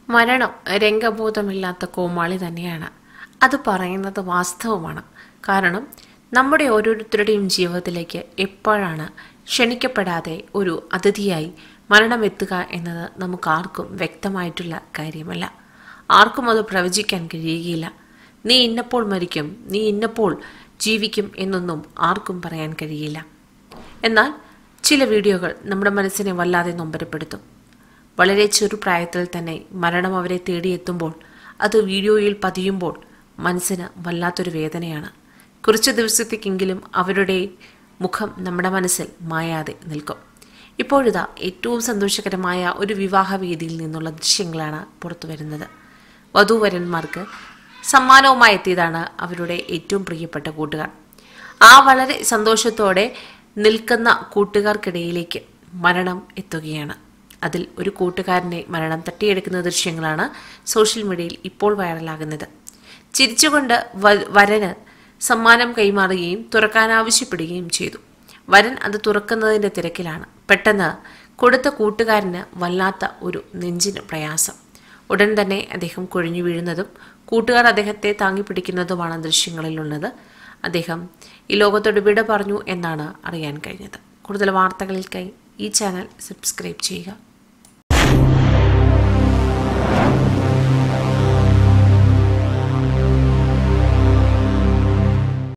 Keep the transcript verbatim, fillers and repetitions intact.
മരണം രംഗബോധമില്ലാത്ത കോമാളി തന്നെയാണ്. അത് പറയുന്നത് വാസ്തവമാണ്. കാരണം നമ്മുടെ ഓരോരുത്തരുടെയും ജീവിതത്തിലേക്ക് എപ്പോഴാണ് ക്ഷണിക്കപ്പെടാതെ ഒരു അതിഥിയായി മരണമെത്തുക എന്നത് നമുക്കാർക്കും വ്യക്തമായിട്ടുള്ള കാര്യമല്ല. ആർക്കും അത് പ്രവചിക്കാൻ കഴിയുകയില്ല. നീ ഇന്നപ്പോൾ മരിക്കും, നീ ഇന്നപ്പോൾ ജീവിക്കും എന്നൊന്നും ആർക്കും പറയാൻ കഴിയില്ല. എന്നാൽ ചില വീഡിയോകൾ നമ്മുടെ മനസ്സിനെ വല്ലാതെ നൊമ്പരപ്പെടുത്തും. വളരെ ചെറുപ്രായത്തിൽ തന്നെ മരണം അവരെ തേടിയെത്തുമ്പോൾ അത് വീഡിയോയിൽ പതിയുമ്പോൾ മനസ്സിന് വല്ലാത്തൊരു വേദനയാണ്. കുറച്ച് ദിവസത്തേക്കെങ്കിലും അവരുടെ മുഖം നമ്മുടെ മനസ്സിൽ മായാതെ നിൽക്കും. ഇപ്പോഴിതാ ഏറ്റവും സന്തോഷകരമായ ഒരു വിവാഹ വേദിയിൽ നിന്നുള്ള ദൃശ്യങ്ങളാണ് പുറത്തു വരുന്നത്. വധൂവരന്മാർക്ക് സമ്മാനവുമായി എത്തിയതാണ് അവരുടെ ഏറ്റവും പ്രിയപ്പെട്ട കൂട്ടുകാർ. ആ വളരെ സന്തോഷത്തോടെ നിൽക്കുന്ന കൂട്ടുകാർക്കിടയിലേക്ക് മരണം എത്തുകയാണ്. അതിൽ ഒരു കൂട്ടുകാരനെ മരണം തട്ടിയെടുക്കുന്ന ദൃശ്യങ്ങളാണ് സോഷ്യൽ മീഡിയയിൽ ഇപ്പോൾ വൈറലാകുന്നത്. ചിരിച്ചുകൊണ്ട് വരന് സമ്മാനം കൈമാറുകയും തുറക്കാൻ ആവശ്യപ്പെടുകയും ചെയ്തു. വരൻ അത് തുറക്കുന്നതിൻ്റെ തിരക്കിലാണ്. പെട്ടെന്ന് കൊടുത്ത കൂട്ടുകാരന് വല്ലാത്ത ഒരു നെഞ്ചിന് പ്രയാസം. ഉടൻ തന്നെ അദ്ദേഹം കുഴഞ്ഞു വീഴുന്നതും കൂട്ടുകാർ അദ്ദേഹത്തെ താങ്ങിപ്പിടിക്കുന്നതുമാണ് ദൃശ്യങ്ങളിലുള്ളത്. അദ്ദേഹം ഈ ലോകത്തോട് വിട പറഞ്ഞു എന്നാണ് അറിയാൻ കഴിഞ്ഞത്. കൂടുതൽ വാർത്തകൾക്കായി ഈ ചാനൽ സബ്സ്ക്രൈബ് ചെയ്യുക.